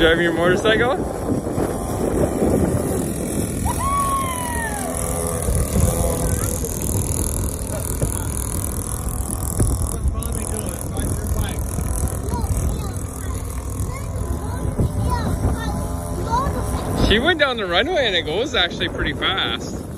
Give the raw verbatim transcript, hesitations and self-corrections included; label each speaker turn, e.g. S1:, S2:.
S1: driving your motorcycle? She went down the runway and it goes actually pretty fast.